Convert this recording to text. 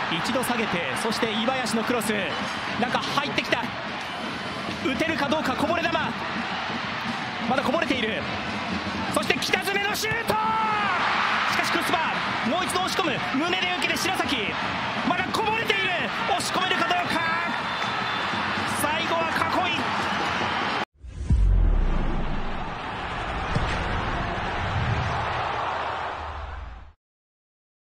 一度下げて、そして岩谷のクロス、中入ってきた、打てるかどうか、こぼれ球、まだこぼれている、そして北爪のシュート、しかしクロスバー、もう一度押し込む、胸で受けて白崎、